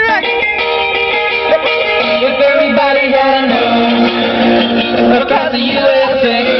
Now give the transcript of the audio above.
If everybody had a nose across the USA.